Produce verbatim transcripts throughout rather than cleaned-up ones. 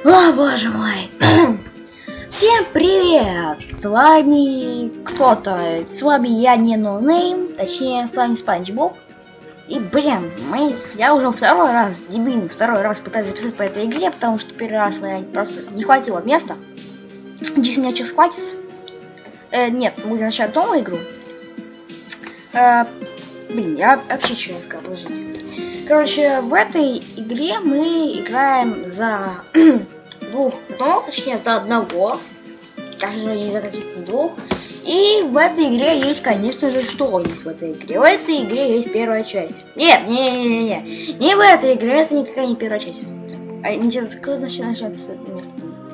О, боже мой. Всем привет! С вами кто-то. С вами я не ноунейм, точнее с вами Спанч Боб. И блин, мы, я уже второй раз, дебильный второй раз пытаюсь записать по этой игре, потому что первый раз мне просто не хватило места. Здесь у меня сейчас хватит. Э, нет, будем начать новую игру. Э, блин, я вообще что не сказал, подождите. Короче, в этой игре мы играем за двух гномов, точнее за одного. Кажется, не за каких-то двух. И в этой игре есть, конечно же, что есть в этой игре? В этой игре есть первая часть. Нет, не-не-не-не. Не в этой игре, это никакая не первая часть. А не знаю, как начинается это место.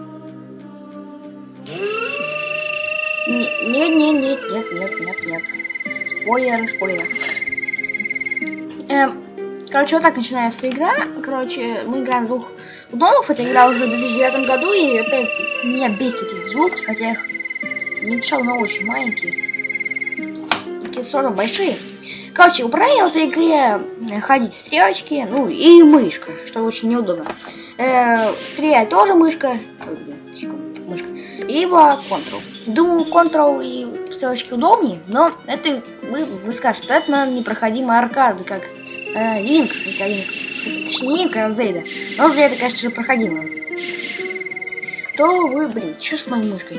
Нет, нет, нет, нет, нет, нет, нет. Спойлер, спойлер. Эм, короче, вот так начинается игра. Короче, мы играем двух гномов. Эта игра уже в две тысячи девятом году, и опять меня бесит эти звуки, хотя их не писал, но очень маленькие. Такие все равно большие. Короче, управление в этой игре ходить стрелочки, ну и мышка, что очень неудобно. Э, стрелять тоже мышка. Мышка. Либо Ctrl. Думаю, Ctrl и стрелочки удобнее, но это вы, вы скажете, это, наверное, непроходимая аркада, как э, Линк, как Линк, точнее Линк, а Зейда. Но для этого, конечно же, проходимая. То вы, блин, что с моей мышкой?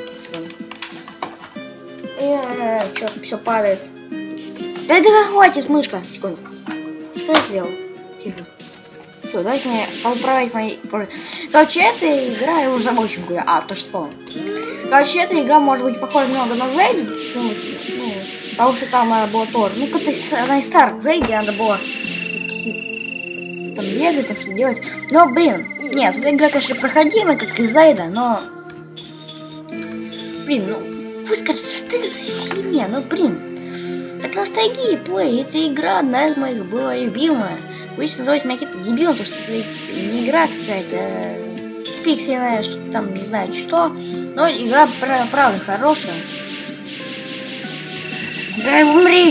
Э, черт, все падает. Да это хватит, мышка. Секунду. Что я сделал? Тихо. Все, давайте мне поуправлять моей. Короче, эта игра, я уже забыл, чем говорю. А, то что вспомнил. Короче, эта игра может быть похожа немного на Зейду, что, ну, потому что там она была тоже. Ну, как-то она из старых Зейде, надо было там бегать, там что делать. Но, блин, нет, эта игра, конечно, проходимая, как из Зейда, но. Блин, ну. Вы скажете, что это за фигня, ну блин. Так ностальгия плей, эта игра одна из моих была любимая. Вы сейчас называете меня каким-то дебилом, потому что это не игра какая-то, а пиксельная, что-то там, не знаю что. Но игра правда хорошая. Да умри!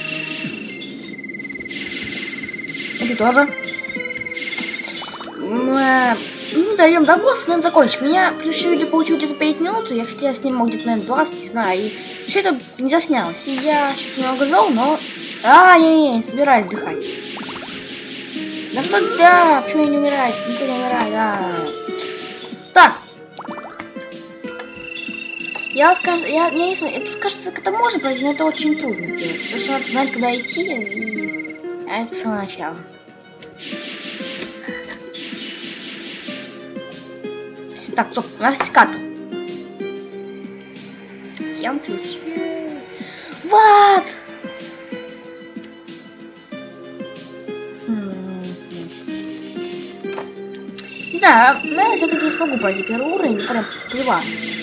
И ты тоже. Ну, дойдем до босса, наверное, закончим. Меня предыдущее видео получилось где-то пять минут, я хотела снимать где-то, наверное, двадцать, не знаю, и все это не заснялось. И я сейчас немного зол, но... А, не-не, не собираюсь отдыхать. Да что, да, почему я не умираю? Никто не умирает, да. Так. Я вот, кажется, я, я не знаю, тут, кажется, это можно пройти, но это очень трудно сделать. Потому что надо знать, куда идти, и... А это с самого начала. Так, стоп, у нас есть карта. Всем ключи. Вот! Хм. Не знаю, наверное, все-таки не смогу пройти первый уровень, прям при вас.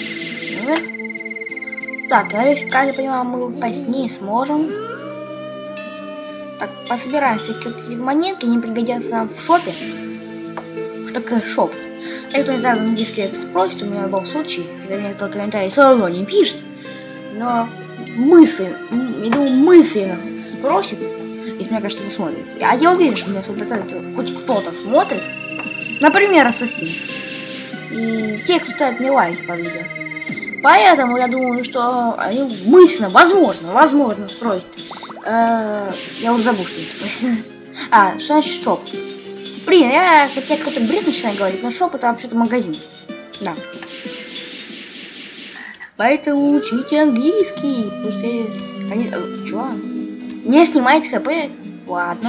Так, как я понимаю, мы упасть не сможем. Так, пособираем всякие вот эти монетки, они пригодятся нам в шопе. Что такое шоп? Я кто не знаю, надеюсь, это спросит, у меня был случай, когда мне кто-то комментарий все равно не пишет, но мысль, я думаю, мысленно спросит, если меня, конечно, не смотрит. А я уверен, что меня сто процентов хоть кто-то смотрит, например, Ассасин, и те, кто ставит мне лайки под видео. Поэтому я думаю, что они мысленно, возможно, возможно спросят. Э-э, я уже забыл, что они спросят. А, что значит шоп? Блин, я хотя какой-то бред начинаю говорить, но шоп это вообще-то магазин. Да. Поэтому учите английский. Слушайте, они... Чё? Не снимает хп? Ладно.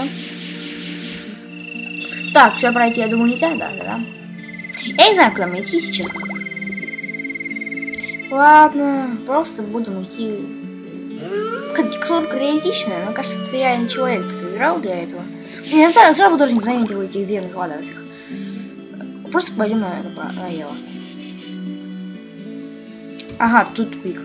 Так, все пройти, я думаю, нельзя, да, да, да. Я не знаю, куда мне идти сейчас. Ладно, просто будем идти. Текстурка реалистичная, но кажется, это реально человек играл для этого. Я не знаю, сразу даже не заметил этих зеленых квадратиков. Просто пойдем на это налево. Ага, тут тупик.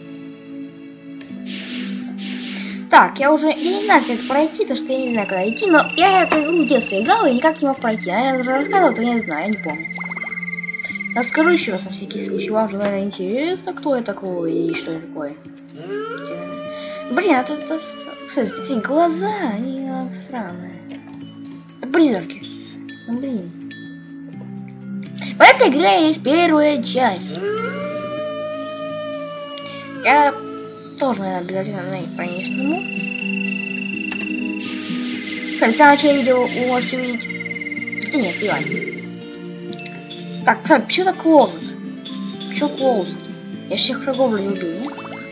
Так, я уже... Я не знаю, как это пройти, потому что я не знаю, куда идти, но я эту игру в детстве играла и никак не мог пройти. А я уже рассказывал, то я не знаю, я не помню. Расскажу еще раз на всякий случай. Вам же, наверное, интересно, кто я такой и что я такое. Блин, а тут... Кстати, эти глаза, они странные. Призраки. Ну, блин. В этой игре есть первая часть. Я тоже, наверное, обязательно на ней пронесу. Хотя в начале видео вы можете увидеть. Да нет, ладно. Так, кстати, почему так клоузет? Почему клоузет? Я всех врагов не убил, нет?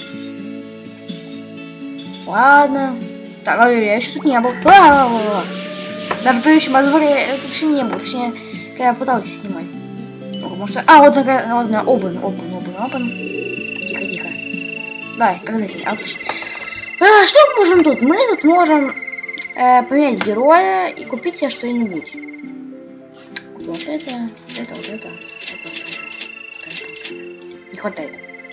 Ладно. Так, а я еще тут не был. А-а-а-а. Даже в предыдущем обзоре это вообще не было. Точнее, когда я пытался снимать. Ну, потому что... А, вот такая, вот на open, open, open, open. Тихо, тихо. Давай, как зайти? Отлично. А, что мы можем тут? Мы тут можем э, поменять героя и купить себе что-нибудь. Вот это, это, вот это, это, это, это. Не хватает.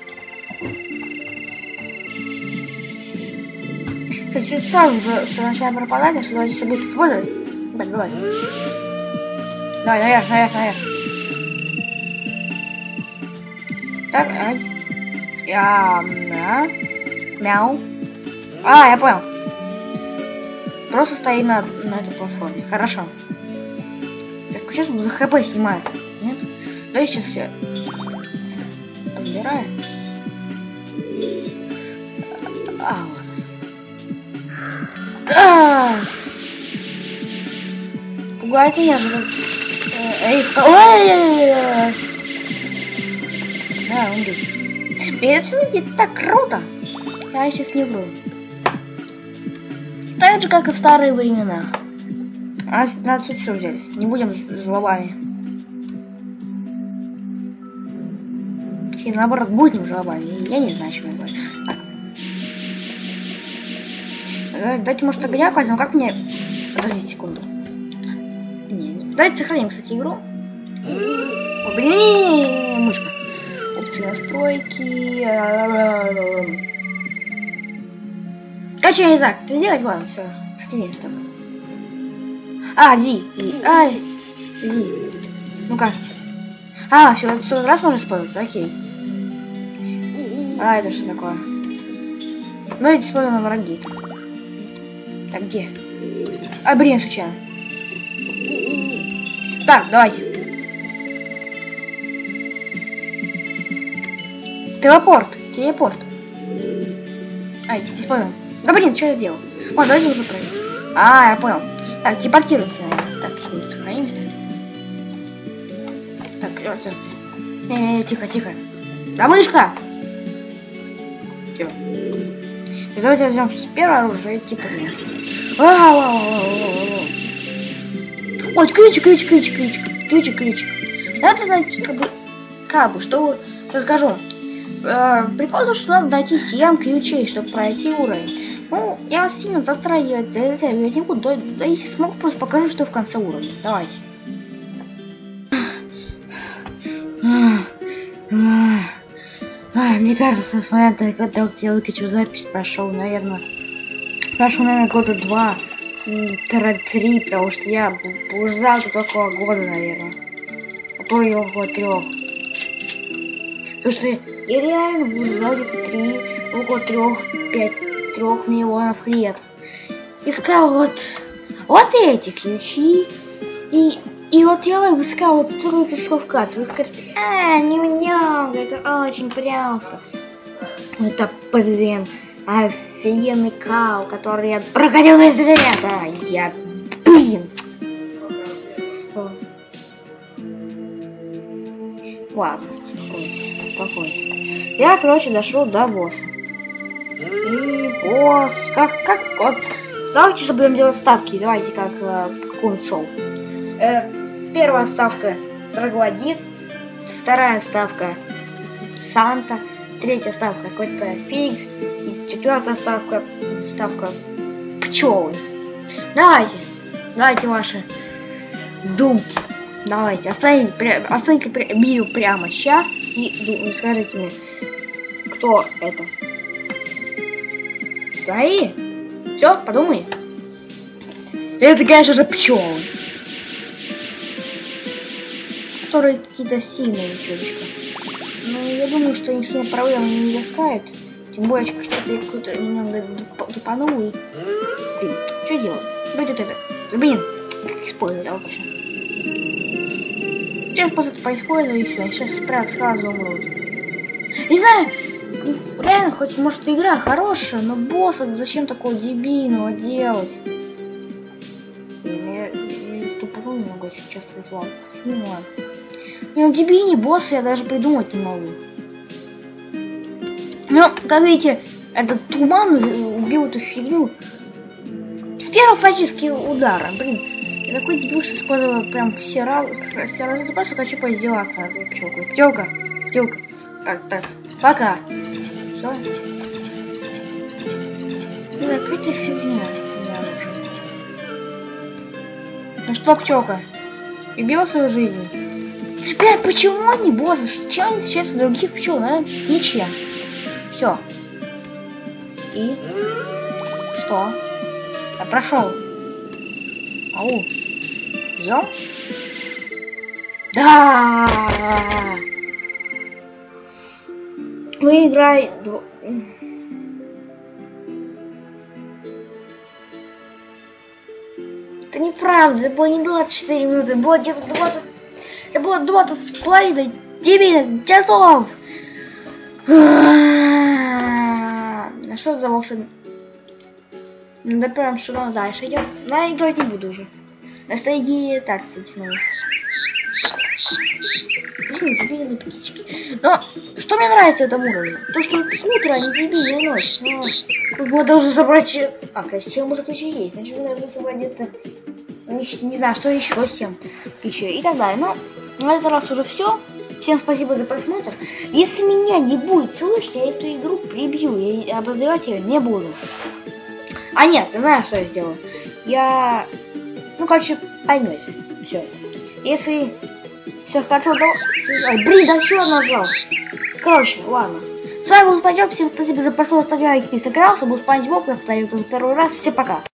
Кстати, чуть сразу же все начинаем пропадать, так что давайте все быстро использовать. Так, давай. Давай, наверх, наверх, наверх. Так, ай. Я... Мя. Мяу. А, я понял. Просто стоим на, на этой платформе. Хорошо. Так, сейчас буду хп снимать. Нет? Давай сейчас все подбираем. А, вот. А! Пугает меня же. Эй, ой! Да, он бежит. Это все выглядит так круто. Я сейчас не вру. Так же, как и в старые времена. А надо тут все взять. Не будем с жлобами. Или наоборот, будем жлобами. Я не знаю, что я говорю. Так. Дайте, может, огняк возьмем. Как мне... Подождите секунду. Не, не. Давайте сохраним, кстати, игру. О, блин, мышка. Опции настройки. Короче, я не знаю, как это сделать. Ладно, все. Хотя не с тобой. А, Зи. Зи. А, Зи. Ну-ка. А, все, в сорок раз можно использовать. Окей. А, это что такое? Ну, эти используем на враги. Так, где? А, блин, случайно. Так, давайте. Телепорт. Телепорт. Ай, используем. Да блин, что я сделал? Ладно, давайте уже проверим. А, я понял. Так, телепортируемся, наверное. Так, секунду, сохранимся. Так, все. Не-не-не, тихо, тихо. Да мышка! Все. Давайте возьмем первое оружие и типа поднимемся. Ой, ключик, ключик, ключик, ключик, ключик, ключик. Надо найти, как бы, как бы, что расскажу. Э, прикол в том, что надо найти семь ключей, чтобы пройти уровень. Ну, я вас сильно затрагивать, затягивать не буду, да, да если смогу, просто покажу, что в конце уровня. Давайте. Мне кажется, с момента, когда я выкачал запись, прошел, наверное, прошел, наверное, года два, три, потому что я блуждал до такого года, наверное, а то и около трех. Потому что я реально блуждал где-то три, около трех, пять, трех миллионов лет. Искал вот, вот эти ключи, и, и вот я искал вот столько ключов в карте. Вы скажете, а, немного, это очень просто. Это, блин, офигенный кал, который я проходил за это. Я, блин. Ладно, спокойно. Я, короче, дошел до босса. И босс, как, как, вот, давайте же будем делать ставки, давайте как э, в каком-нибудь шоу. Э, первая ставка Троглодит, вторая ставка Санта, третья ставка какой-то фиг, и четвертая ставка, ставка пчелы. Давайте, давайте ваши думки. Давайте, оставите, оставите видео прямо сейчас и скажите мне, кто это. Свои? Все, подумай. Это, конечно же, пчелы. Которые какие-то сильные чуточка. Но я думаю, что они сильно проблемы не доставят. Тем более, что-то какой-то немного тупанул. Блин, что делать? Будет это. Блин, как использовать алкоголь. сейчас просто это происходит, и все, они сейчас сразу, сразу умрут. Не знаю, ну, реально, хоть может игра хорошая, но босса зачем такого дебильного делать? Я, я ступору немного очень часто призывал. Не ладно. Не, ну дебильный босс я даже придумать не могу. Но, как видите, этот туман убил эту фигню с первого практически удара. Блин, я такой дебил, что использовал прям все разы, все разы, просто хочу поиздеваться над этой пчелкой. Пчелка, пчелка. Так, так, пока. Все. Ну, какая-то фигня. Ну что, пчелка, убила свою жизнь? Бля, почему они боссы? Чем они отличаются от других пчел? Наверное, ничем. Все. И что? Я прошел. Ау. Взял? Да. Вы играете. Это неправда, это было не двадцать четыре минуты, было где-то двадцать. Это было двадцать с половиной девять часов. На что за волшебный? Ну да прям что дальше идет. На играть не буду уже. Настроение так затянулось. Дебильные птички. Но что мне нравится в этом уровне? То, что утро, а не дебильная ночь. Но мы должны собрать. А, костюм может еще есть. Значит, мы должны собрать где-то. Не, не знаю, что еще с тем. И так далее. Но на этот раз уже все. Всем спасибо за просмотр. Если меня не будет слышно, я эту игру прибью. Я обозревать ее не буду. А нет, ты знаешь, что я сделаю? Я... Ну, короче, поймете. Все. Если все хорошо, то... Ой, блин, да еще нажал. Короче, ладно. С вами был Спанч Боб. Всем спасибо за просмотр. Ставьте лайки, подписывайтесь на канал. С вами был Спанч Боб. Я повторю это второй раз. Всем пока.